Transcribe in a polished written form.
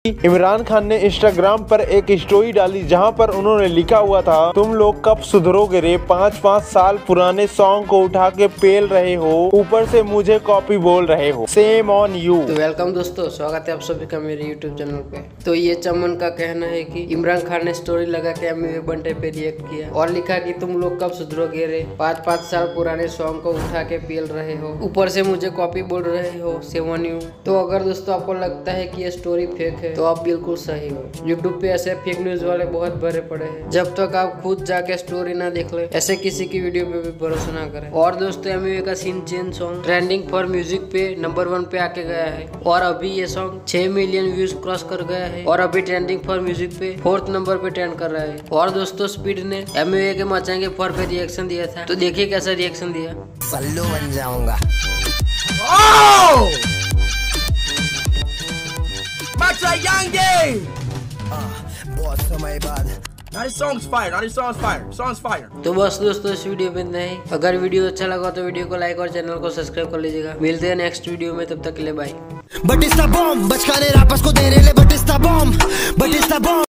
इमरान खान ने इंस्टाग्राम पर एक स्टोरी डाली जहां पर उन्होंने लिखा हुआ था, तुम लोग कब सुधरोगे रे, 5-5 साल पुराने सॉन्ग को उठा के पेल रहे हो, ऊपर से मुझे कॉपी बोल रहे हो, सेम ऑन यू। तो वेलकम दोस्तों, स्वागत है आप सभी का मेरे यूट्यूब चैनल पे। तो ये चमन का कहना है कि इमरान खान ने स्टोरी लगा के एमवी बंटे पे रिएक्ट किया और लिखा कि तुम लोग कब सुधरोगे रे, 5-5 साल पुराने सॉन्ग को उठा के पेल रहे हो, ऊपर से मुझे कॉपी बोल रहे हो, सेम ऑन यू। तो अगर दोस्तों आपको लगता है कि ये स्टोरी फेक है तो आप बिल्कुल सही हो। यूट्यूब पे ऐसे फेक न्यूज वाले बहुत भरे पड़े हैं, जब तक आप खुद जाके स्टोरी ना देख ले ऐसे किसी की वीडियो पे भी भरोसा ना करें। और दोस्तों एमवी का scene change song trending for music पे नंबर 1 पे आके गया है और अभी ये सॉन्ग 6 मिलियन व्यूज क्रॉस कर गया है और अभी ट्रेंडिंग फॉर म्यूजिक पे 4th नंबर पे ट्रेंड कर रहा है। और दोस्तों स्पीड ने एमवी के मचाएंगे 4 पे रिएक्शन दिया था, तो देखिए कैसा रिएक्शन दिया। पल्लू बन जाऊंगा। बहुत समय बाद तो बस दोस्तों इस वीडियो में नहीं, अगर वीडियो अच्छा लगा तो वीडियो को लाइक और चैनल को सब्सक्राइब कर लीजिएगा। मिलते हैं नेक्स्ट वीडियो में, तब तक के लिए बाय। बट इस बॉम्ब बचकाने रापस को दे रहे ले, बट इस बॉम्ब